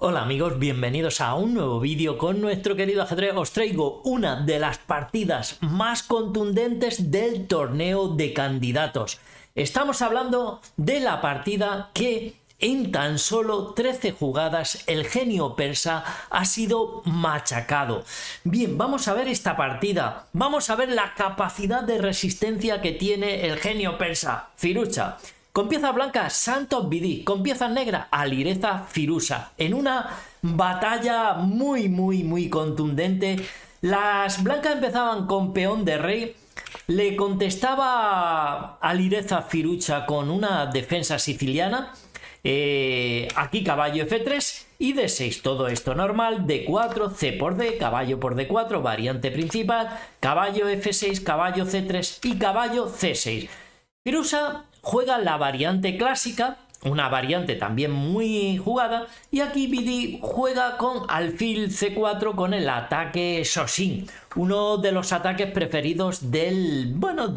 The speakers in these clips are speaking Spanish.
Hola amigos, bienvenidos a un nuevo vídeo con nuestro querido ajedrez. Os traigo una de las partidas más contundentes del torneo de candidatos. Estamos hablando de la partida que en tan solo 13 jugadas el genio persa ha sido machacado. Bien, vamos a ver esta partida. Vamos a ver la capacidad de resistencia que tiene el genio persa, Firuza. Con piezas blancas, Santos Bidit. Con piezas negras, Alireza Firuza. En una batalla muy contundente. Las blancas empezaban con peón de rey. Le contestaba Alireza Firuza con una defensa siciliana. Aquí caballo F3 y D6. Todo esto normal. D4, C por D, caballo por D4, variante principal. Caballo F6, caballo C3 y caballo C6. Firuza juega la variante clásica, una variante también muy jugada, y aquí Bidit juega con alfil C4 con el ataque Shoshin, uno de los ataques preferidos del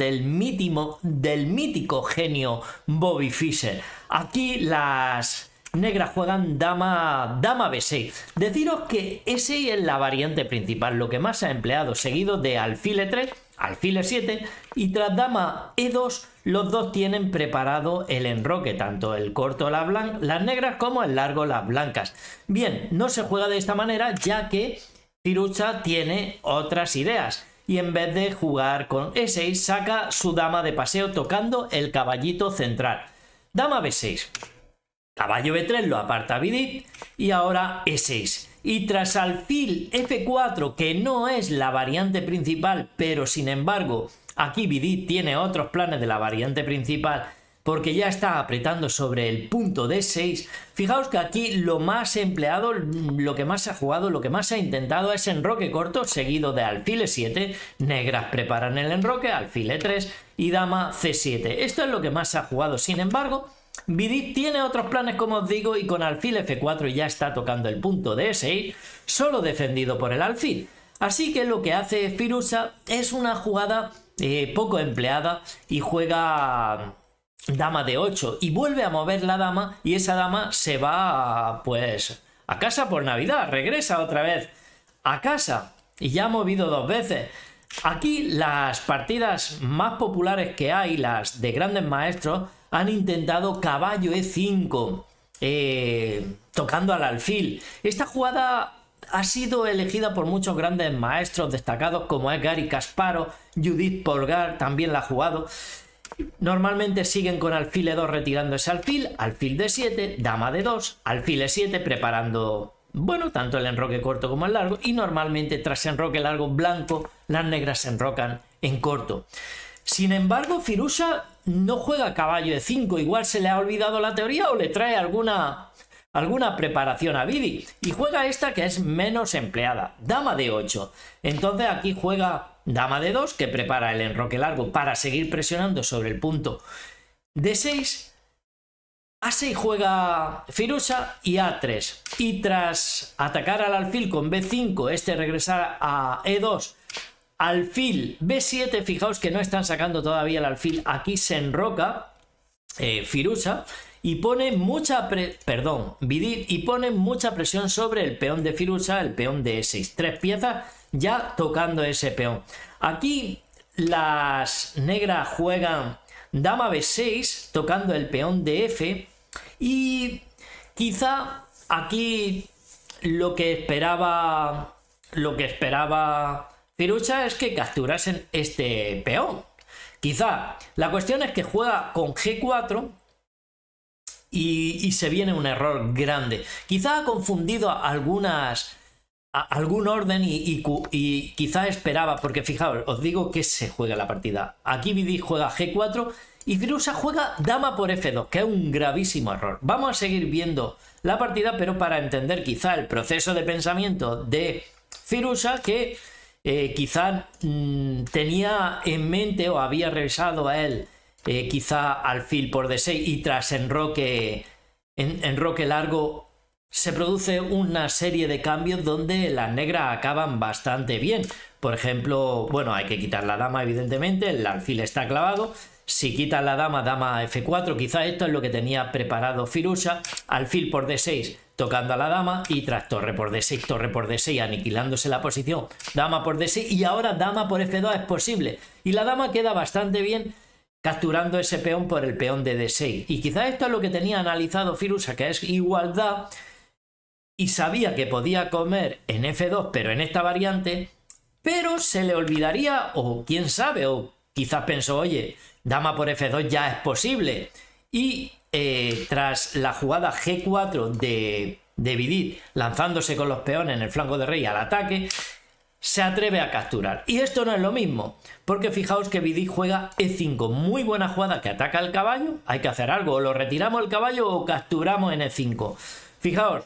mítico genio Bobby Fischer. Aquí las negras juegan dama B6. Deciros que ese es la variante principal, lo que más se ha empleado, seguido de alfil E3, alfil E7 y tras dama E2 los dos tienen preparado el enroque, tanto el corto las negras como el largo las blancas. Bien, no se juega de esta manera ya que Firuza tiene otras ideas y en vez de jugar con E6 saca su dama de paseo tocando el caballito central. Dama B6, caballo B3 lo aparta Bidit y ahora E6. Y tras alfil F4, que no es la variante principal, pero sin embargo aquí Bidit tiene otros planes de la variante principal porque ya está apretando sobre el punto D6. Fijaos que aquí lo más empleado, lo que más se ha jugado, lo que más se ha intentado es enroque corto seguido de alfil E7. Negras preparan el enroque, alfil E3 y dama C7. Esto es lo que más se ha jugado. Sin embargo, Bidit tiene otros planes, como os digo, y con alfil F4 ya está tocando el punto de E6, solo defendido por el alfil. Así que lo que hace Firuza es una jugada poco empleada y juega dama D8 y vuelve a mover la dama y esa dama se va pues a casa por Navidad, regresa otra vez a casa y ya ha movido dos veces. Aquí las partidas más populares que hay, las de grandes maestros, han intentado caballo E5 tocando al alfil. Esta jugada ha sido elegida por muchos grandes maestros destacados como es Garry Kasparov, Judith Polgar también la ha jugado. Normalmente siguen con alfil E2 retirando ese alfil, alfil D7, dama D2, alfil E7 preparando tanto el enroque corto como el largo, y normalmente tras enroque largo blanco las negras se enrocan en corto. Sin embargo, Firuza no juega caballo E5, igual se le ha olvidado la teoría o le trae alguna preparación a Bidit y juega esta que es menos empleada, dama D8. Entonces aquí juega dama D2 que prepara el enroque largo para seguir presionando sobre el punto D6. A6 juega Firuza y A3, y tras atacar al alfil con B5, este regresar a E2, alfil B7, fijaos que no están sacando todavía el alfil, aquí se enroca Firuza y pone Bidit y pone mucha presión sobre el peón de Firuza, el peón de E6, 3 piezas ya tocando ese peón. Aquí las negras juegan dama B6 tocando el peón de F y quizá aquí lo que esperaba Firuza es que capturasen este peón. Quizá la cuestión es que juega con G4 y se viene un error grande. Quizá ha confundido algún orden y quizá esperaba, porque fijaos, os digo que se juega la partida. Aquí Bidit juega G4 y Firuza juega dama por F2, que es un gravísimo error. Vamos a seguir viendo la partida, pero para entender quizá el proceso de pensamiento de Firuza, que quizá tenía en mente o había revisado a él quizá alfil por D6 y tras enroque largo se produce una serie de cambios donde las negras acaban bastante bien. Por ejemplo, hay que quitar la dama evidentemente, el alfil está clavado. Si quitas la dama, dama F4, quizá esto es lo que tenía preparado Firuza. Alfil por D6 tocando a la dama y tras torre por D6, aniquilándose la posición, dama por D6 y ahora dama por F2 es posible. Y la dama queda bastante bien capturando ese peón por el peón de D6. Y quizás esto es lo que tenía analizado Firuza, que es igualdad, y sabía que podía comer en F2, pero en esta variante, pero se le olvidaría, o quién sabe, o quizás pensó, oye, dama por F2 ya es posible. Y tras la jugada G4 de Vidit, lanzándose con los peones en el flanco de rey al ataque, se atreve a capturar. Y esto no es lo mismo, porque fijaos que Vidit juega E5, muy buena jugada que ataca al caballo. Hay que hacer algo, o lo retiramos el caballo o capturamos en E5. Fijaos,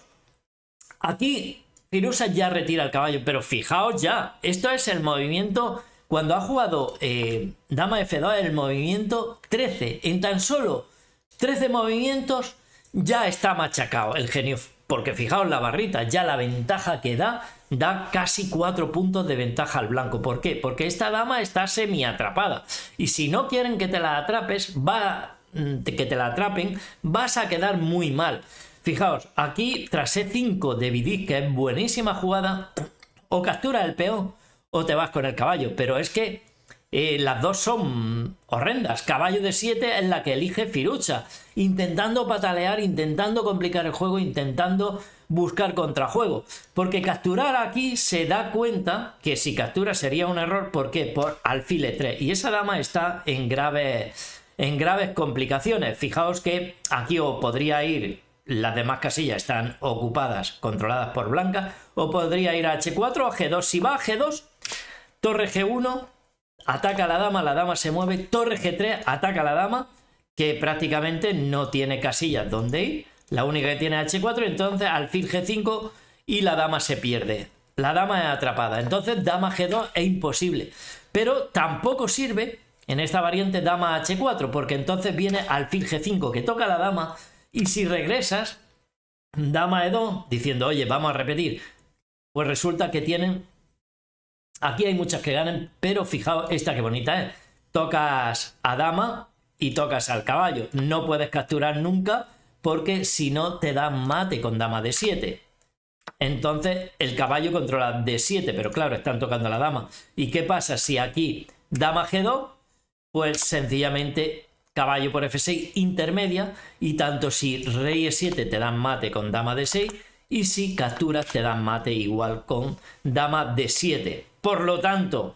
aquí Firuza ya retira el caballo, pero fijaos ya, esto es el movimiento, cuando ha jugado dama F2, el movimiento 13, en tan solo 13 movimientos ya está machacado el genio, porque fijaos la barrita, ya la ventaja que da casi 4 puntos de ventaja al blanco. ¿Por qué? Porque esta dama está semi atrapada, y si no quieren que te la atrapes, que te la atrapen, vas a quedar muy mal. Fijaos, aquí tras E5 de Vidit, que es buenísima jugada, o capturas el peón o te vas con el caballo, pero es que las dos son horrendas. Caballo de 7 es la que elige Firuza, intentando patalear, intentando complicar el juego, intentando buscar contrajuego, porque capturar aquí se da cuenta que si captura sería un error. ¿Por qué? Por alfil E3, y esa dama está en graves complicaciones. Fijaos que aquí o podría ir, las demás casillas están ocupadas, controladas por blanca, o podría ir a H4 o a G2. Si va a G2, torre G1, ataca a la dama se mueve, torre G3, ataca a la dama, que prácticamente no tiene casillas donde ir, la única que tiene H4, entonces alfil G5 y la dama se pierde. La dama es atrapada, entonces dama G2 es imposible, pero tampoco sirve en esta variante dama H4, porque entonces viene alfil G5 que toca a la dama, y si regresas dama E2 diciendo, oye, vamos a repetir, pues resulta que tienen... Aquí hay muchas que ganan, pero fijaos esta que bonita es. Tocas a dama y tocas al caballo. No puedes capturar nunca, porque si no te dan mate con dama de 7. Entonces el caballo controla D7, pero claro, están tocando a la dama. ¿Y qué pasa si aquí dama G2? Pues sencillamente caballo por F6 intermedia, y tanto si rey E7 te dan mate con dama D6, y si capturas te dan mate igual con dama D7. Por lo tanto,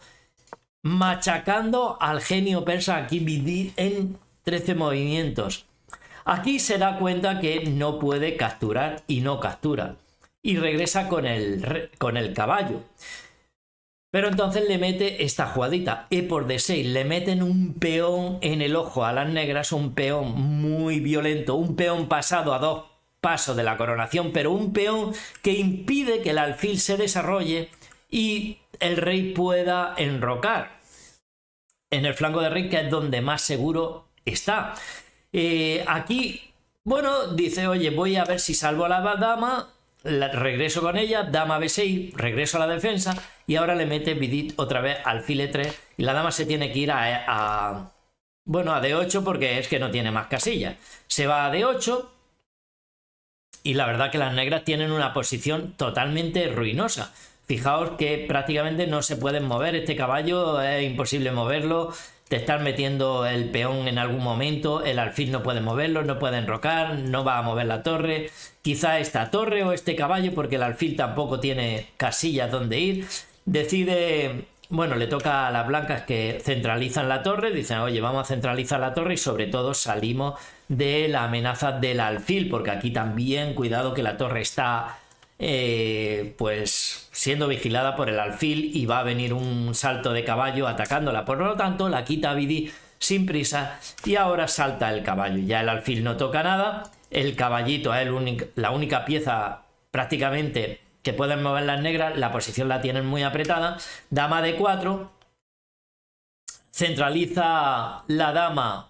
machacando al genio persa aquí Vidit en 13 movimientos. Aquí se da cuenta que no puede capturar y no captura, y regresa con el caballo. Pero entonces le mete esta jugadita, E por D6, le meten un peón en el ojo a las negras, un peón muy violento, un peón pasado a 2 pasos de la coronación, pero un peón que impide que el alfil se desarrolle y el rey pueda enrocar en el flanco de rey, que es donde más seguro está. Aquí, bueno, dice, oye, voy a ver si salvo a la dama, regreso con ella, dama B6, regreso a la defensa, y ahora le mete Vidit otra vez alfil E3, y la dama se tiene que ir a D8, porque es que no tiene más casillas. Se va a D8, y la verdad que las negras tienen una posición totalmente ruinosa. Fijaos que prácticamente no se pueden mover, este caballo es imposible moverlo, te están metiendo el peón en algún momento, el alfil no puede moverlo, no puede enrocar, no va a mover la torre, quizá esta torre o este caballo, porque el alfil tampoco tiene casillas donde ir. Decide, bueno, le toca a las blancas que centralizan la torre, dicen, oye, vamos a centralizar la torre, y sobre todo salimos de la amenaza del alfil, porque aquí también, cuidado que la torre está pues siendo vigilada por el alfil y va a venir un salto de caballo atacándola. Por lo tanto, la quita Vidit sin prisa y ahora salta el caballo. Ya el alfil no toca nada, el caballito es la única pieza prácticamente que pueden mover las negras, la posición la tienen muy apretada. Dama D4, centraliza la dama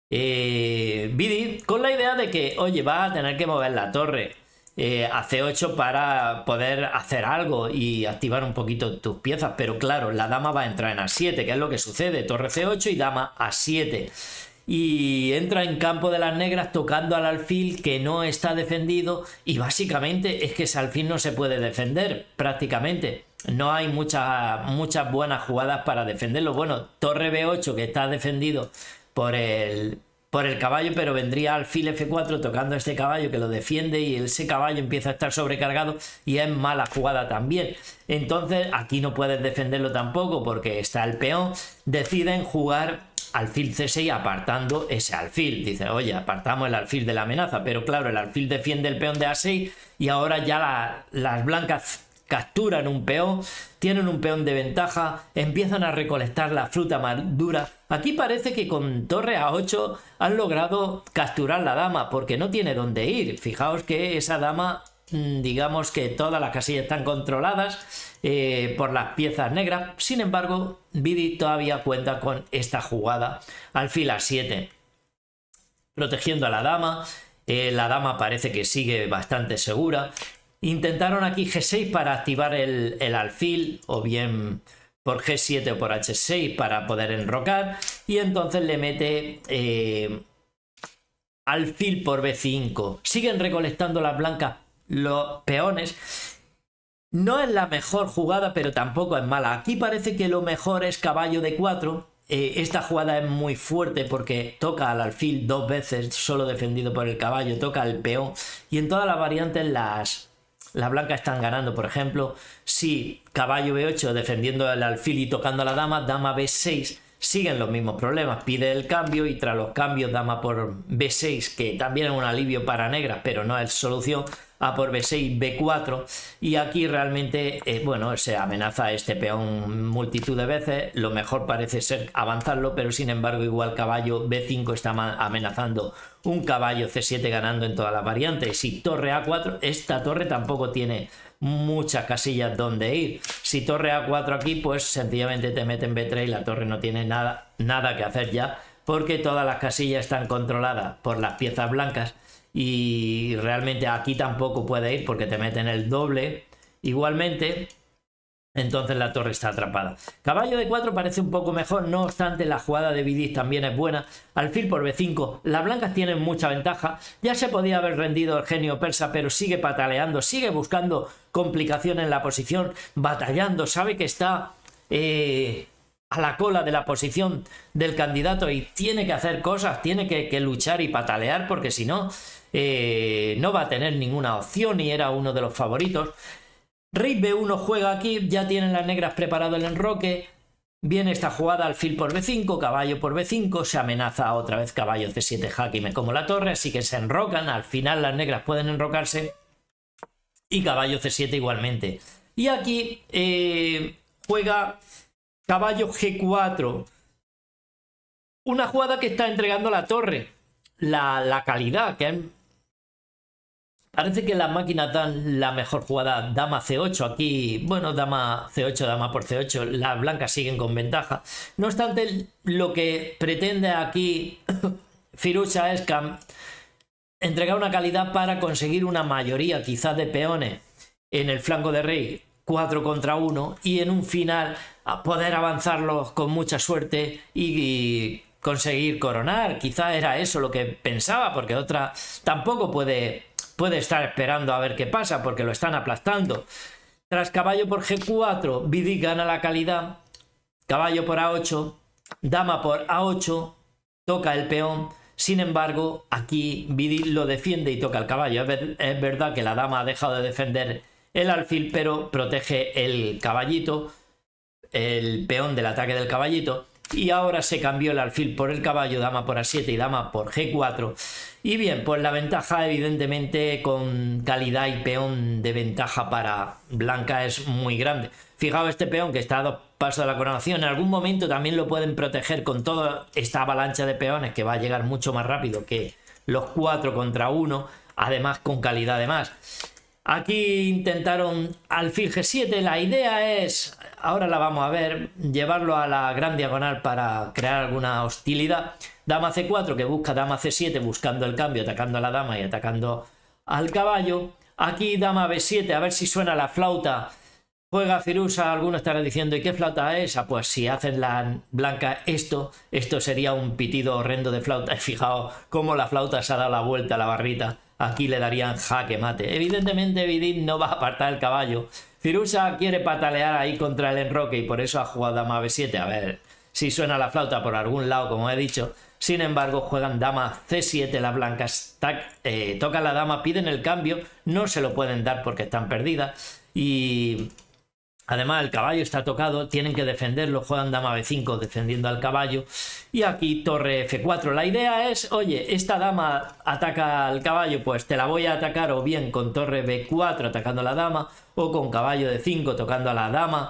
Vidit con la idea de que, oye, va a tener que mover la torre a C8 para poder hacer algo y activar un poquito tus piezas, pero claro, la dama va a entrar en A7, que es lo que sucede, torre C8 y dama A7. y entra en campo de las negras tocando al alfil que no está defendido, y básicamente es que ese alfil no se puede defender prácticamente. No hay muchas buenas jugadas para defenderlo. Bueno, torre B8 que está defendido por el caballo, pero vendría alfil F4 tocando a este caballo que lo defiende, y ese caballo empieza a estar sobrecargado y es mala jugada también. Entonces aquí no puedes defenderlo tampoco porque está el peón. Deciden jugar alfil C6 apartando ese alfil. Dice, oye, apartamos el alfil de la amenaza, pero claro, el alfil defiende el peón de A6 y ahora ya las blancas capturan un peón, tienen un peón de ventaja, empiezan a recolectar la fruta madura. Aquí parece que con torre A8 han logrado capturar la dama porque no tiene dónde ir. Fijaos que esa dama, digamos que todas las casillas están controladas por las piezas negras. Sin embargo, Vidi todavía cuenta con esta jugada alfil A7, protegiendo a la dama. La dama parece que sigue bastante segura. Intentaron aquí G6 para activar el alfil, o bien por G7 o por H6 para poder enrocar, y entonces le mete alfil por B5. Siguen recolectando las blancas los peones. No es la mejor jugada, pero tampoco es mala. Aquí parece que lo mejor es caballo D4. Esta jugada es muy fuerte porque toca al alfil dos veces, solo defendido por el caballo, toca al peón, y en todas las variantes las blancas están ganando. Por ejemplo, si caballo B8 defendiendo el alfil y tocando a la dama, dama B6, siguen los mismos problemas. Pide el cambio y tras los cambios dama por B6, que también es un alivio para negras, pero no es solución, A por B6, B4, y aquí realmente, bueno, se amenaza a este peón multitud de veces. Lo mejor parece ser avanzarlo, pero sin embargo igual caballo B5 está amenazando un caballo C7 ganando en todas las variantes. Si torre A4, esta torre tampoco tiene muchas casillas donde ir. Si torre A4 aquí, pues sencillamente te meten B3 y la torre no tiene nada que hacer ya, porque todas las casillas están controladas por las piezas blancas, y realmente aquí tampoco puede ir porque te meten el doble igualmente. Entonces la torre está atrapada. Caballo de 4 parece un poco mejor, no obstante la jugada de Vidic también es buena. Alfil por B5, las blancas tienen mucha ventaja. Ya se podía haber rendido el genio persa, pero sigue pataleando, sigue buscando complicación en la posición, batallando, sabe que está a la cola de la posición del candidato y tiene que hacer cosas, tiene que luchar y patalear, porque si no, no va a tener ninguna opción, y era uno de los favoritos. Rey B1 juega aquí, ya tienen las negras preparado el enroque. Viene esta jugada, alfil por B5, caballo por B5, se amenaza otra vez caballo C7 jaque y me como la torre, así que se enrocan. Al final las negras pueden enrocarse y caballo C7 igualmente. Y aquí juega caballo G4, una jugada que está entregando la torre, la calidad, que parece que las máquinas dan la mejor jugada. Dama C8 aquí, bueno, dama C8, dama por C8, las blancas siguen con ventaja. No obstante, lo que pretende aquí Firouzja es entregar una calidad para conseguir una mayoría quizás de peones en el flanco de rey, 4 contra 1, y en un final a poder avanzarlos con mucha suerte y conseguir coronar. Quizá era eso lo que pensaba, porque otra tampoco puede estar esperando a ver qué pasa porque lo están aplastando. Tras caballo por G4, Vidic gana la calidad. Caballo por A8, dama por A8, toca el peón. Sin embargo, aquí Vidic lo defiende y toca el caballo. Es verdad que la dama ha dejado de defender el alfil, pero protege el caballito, el peón del ataque del caballito. Y ahora se cambió el alfil por el caballo, dama por A7 y dama por G4. Y bien, pues la ventaja evidentemente con calidad y peón de ventaja para blanca es muy grande. Fijaos este peón que está a 2 pasos de la coronación. En algún momento también lo pueden proteger con toda esta avalancha de peones que va a llegar mucho más rápido que los 4 contra 1, además con calidad de más. Aquí intentaron alfil G7, la idea es, ahora la vamos a ver, llevarlo a la gran diagonal para crear alguna hostilidad. Dama C4 que busca dama C7 buscando el cambio, atacando a la dama y atacando al caballo. Aquí dama B7, a ver si suena la flauta Juega Firusa, alguno estará diciendo, ¿y qué flauta es esa? Pues si hacen la blanca esto sería un pitido horrendo de flauta. Fijaos cómo la flauta se ha dado la vuelta a la barrita. Aquí le darían jaque mate. Evidentemente Vidit no va a apartar el caballo. Firusa quiere patalear ahí contra el enroque y por eso ha jugado dama b7. A ver si suena la flauta por algún lado, como he dicho. Sin embargo, juegan dama c7, las blancas tocan la dama, piden el cambio, no se lo pueden dar porque están perdidas. Y además el caballo está tocado, tienen que defenderlo, juegan dama b5 defendiendo al caballo. Y aquí torre f4. La idea es, oye, esta dama ataca al caballo, pues te la voy a atacar o bien con torre b4 atacando a la dama o con caballo d5 tocando a la dama.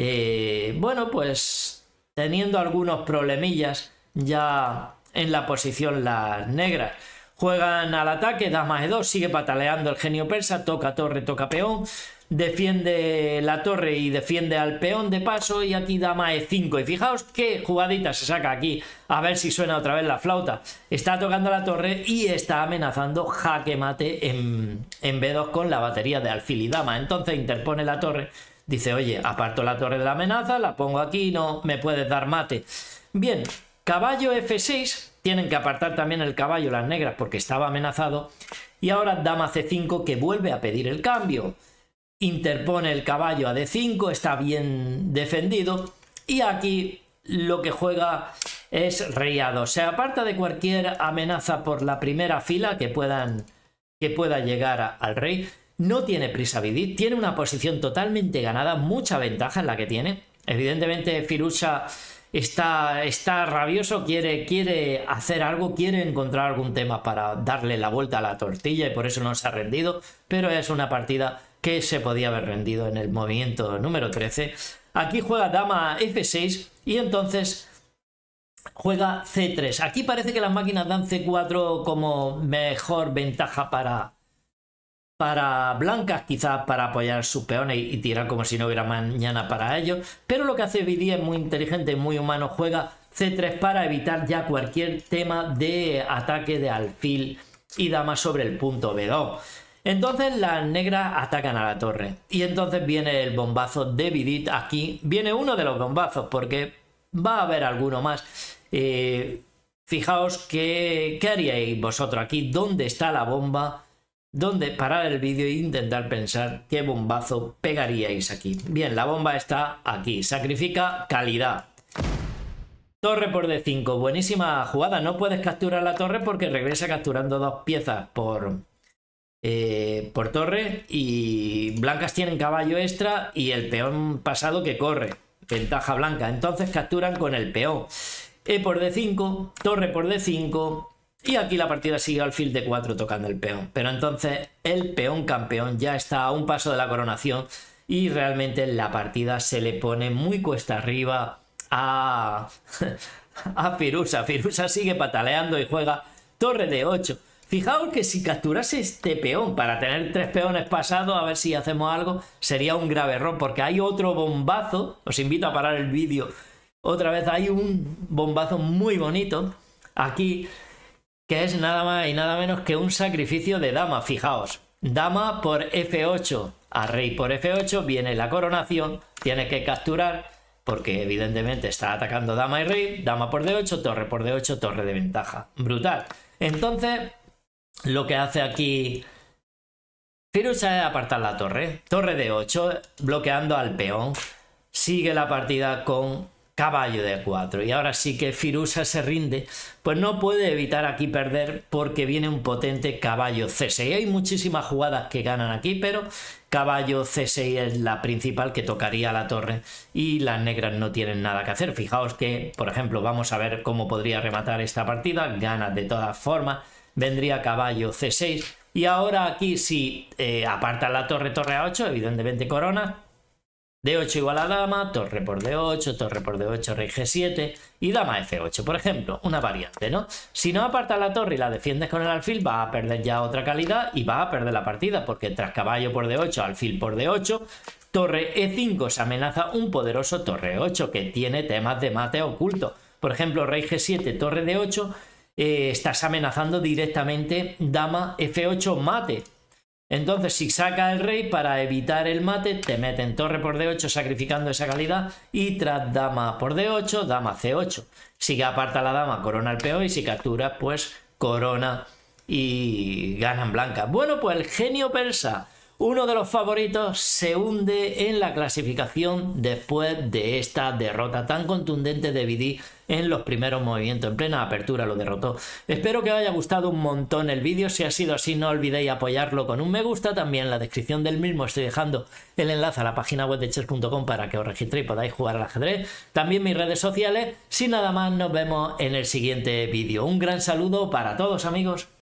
Bueno, pues teniendo algunos problemillas ya en la posición las negras. Juegan al ataque, dama e2, sigue pataleando el genio persa, toca torre, toca peón, defiende la torre y defiende al peón de paso y aquí dama e5. Y fijaos qué jugadita se saca aquí, a ver si suena otra vez la flauta. Está tocando la torre y está amenazando jaque mate en b2 con la batería de alfil y dama. Entonces interpone la torre, dice, oye, aparto la torre de la amenaza, la pongo aquí, no me puedes dar mate. Bien, caballo f6, tienen que apartar también el caballo las negras porque estaba amenazado. Y ahora dama c5 que vuelve a pedir el cambio. Interpone el caballo a d5, está bien defendido. Y aquí lo que juega es rey a2. Se aparta de cualquier amenaza por la primera fila que pueda llegar al rey. No tiene prisa Vidit, tiene una posición totalmente ganada, mucha ventaja en la que tiene. Evidentemente Firusa está rabioso, quiere hacer algo, quiere encontrar algún tema para darle la vuelta a la tortilla y por eso no se ha rendido, pero es una partida que se podía haber rendido en el movimiento número 13. Aquí juega dama f6 y entonces juega c3. Aquí parece que las máquinas dan c4 como mejor ventaja para blancas, quizás para apoyar sus peones y tirar como si no hubiera mañana para ellos, pero lo que hace Vidit es muy inteligente, muy humano, juega c3 para evitar ya cualquier tema de ataque de alfil y dama sobre el punto b2. Entonces las negras atacan a la torre y entonces viene el bombazo de Vidit. Aquí viene uno de los bombazos porque va a haber alguno más. Fijaos qué haríais vosotros aquí, dónde está la bomba. Donde parar el vídeo e intentar pensar qué bombazo pegaríais aquí. Bien, la bomba está aquí. Sacrifica calidad. Torre por d5. Buenísima jugada. No puedes capturar la torre porque regresa capturando dos piezas por torre. Y blancas tienen caballo extra y el peón pasado que corre. Ventaja blanca. Entonces capturan con el peón. E por d5. Torre por d5. Y aquí la partida sigue alfil de 4 tocando el peón. Pero entonces el peón campeón ya está a un paso de la coronación y realmente la partida se le pone muy cuesta arriba a Firusa. Firusa sigue pataleando y juega torre de 8. Fijaos que si capturase este peón para tener 3 peones pasados, a ver si hacemos algo, sería un grave error porque hay otro bombazo. Os invito a parar el vídeo. Otra vez hay un bombazo muy bonito aquí, que es nada más y nada menos que un sacrificio de dama. Fijaos, dama por f8 a rey por f8, viene la coronación, tiene que capturar porque evidentemente está atacando dama y rey, dama por d8, torre por d8, torre de ventaja. Brutal. Entonces lo que hace aquí Firusa es apartar la torre, torre de 8, bloqueando al peón. Sigue la partida con caballo de 4 y ahora sí que Firusa se rinde, pues no puede evitar aquí perder porque viene un potente caballo c6. Hay muchísimas jugadas que ganan aquí, pero caballo c6 es la principal que tocaría la torre y las negras no tienen nada que hacer. Fijaos que, por ejemplo, vamos a ver cómo podría rematar esta partida. Gana de todas formas, vendría caballo c6 y ahora aquí si apartan la torre, torre a 8, evidentemente corona. D8 igual a dama, torre por D8, torre por D8, rey G7 y dama F8, por ejemplo, una variante, ¿no? Si no apartas la torre y la defiendes con el alfil, vas a perder ya otra calidad y vas a perder la partida, porque tras caballo por D8, alfil por D8, torre E5 se amenaza un poderoso torre E8 que tiene temas de mate oculto. Por ejemplo, rey G7, torre D8, estás amenazando directamente dama F8 mate. Entonces, si saca el rey, para evitar el mate, te meten torre por D8 sacrificando esa calidad y tras dama por D8, dama C8. Si aparta la dama, corona el peón y si captura, pues corona y ganan blanca. Bueno, pues el genio persa, uno de los favoritos, se hunde en la clasificación después de esta derrota tan contundente de Vidit en los primeros movimientos. En plena apertura lo derrotó. Espero que os haya gustado un montón el vídeo. Si ha sido así, no olvidéis apoyarlo con un me gusta. También en la descripción del mismo estoy dejando el enlace a la página web de chess.com para que os registréis y podáis jugar al ajedrez. También mis redes sociales. Sin nada más, nos vemos en el siguiente vídeo. Un gran saludo para todos, amigos.